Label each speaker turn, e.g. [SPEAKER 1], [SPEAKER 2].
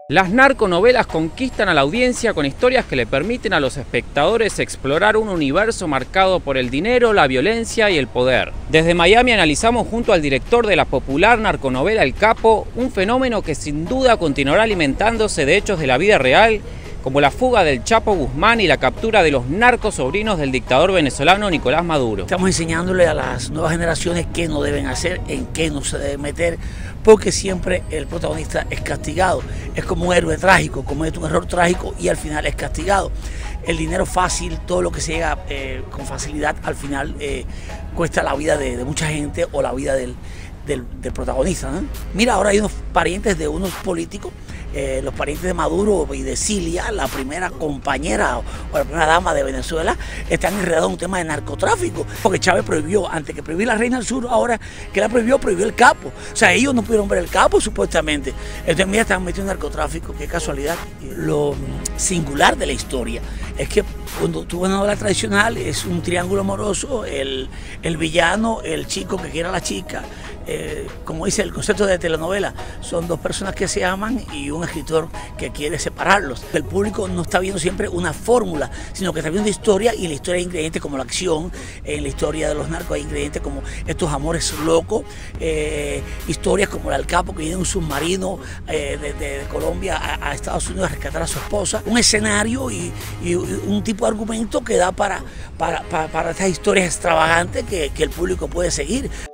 [SPEAKER 1] Las narconovelas conquistan a la audiencia con historias que le permiten a los espectadores explorar un universo marcado por el dinero, la violencia y el poder. Desde Miami analizamos junto al director de la popular narconovela El Capo, un fenómeno que sin duda continuará alimentándose de hechos de la vida real, como la fuga del Chapo Guzmán y la captura de los narcos sobrinos del dictador venezolano Nicolás Maduro.
[SPEAKER 2] Estamos enseñándole a las nuevas generaciones qué no deben hacer, en qué no se debe meter, porque siempre el protagonista es castigado. Es como un héroe trágico, comete un error trágico y al final es castigado. El dinero fácil, todo lo que se llega con facilidad, al final cuesta la vida de mucha gente o la vida del protagonista, ¿no? Mira, ahora hay unos parientes de unos políticos, los parientes de Maduro y de Cilia, la primera compañera o la primera dama de Venezuela, están enredados en un tema de narcotráfico, porque Chávez prohibió, antes que prohibió la Reina del Sur, ahora que la prohibió el Capo. O sea, ellos no pudieron ver el Capo, supuestamente. Entonces, mira, están metiendo en narcotráfico, qué casualidad. Lo singular de la historia es que cuando tú ves una novela tradicional es un triángulo amoroso, el villano, el chico que quiere a la chica, como dice el concepto de telenovela, son dos personas que se aman y un escritor que quiere separarlos. El público no está viendo siempre una fórmula, sino que está viendo historia, y en la historia hay ingredientes como la acción, en la historia de los narcos hay ingredientes como estos amores locos, historias como la del Capo, que viene en un submarino de Colombia a Estados Unidos a rescatar a su esposa. Un escenario y un tipo de argumento que da para estas historias extravagantes que el público puede seguir.